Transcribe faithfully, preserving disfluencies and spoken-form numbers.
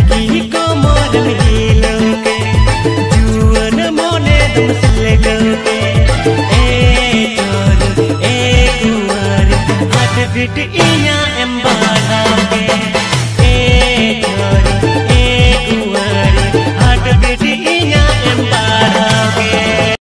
की को मोर मिलो के जुअन मोने तुम सलगो के ए चोर ए कुंवर हाथ बिट इया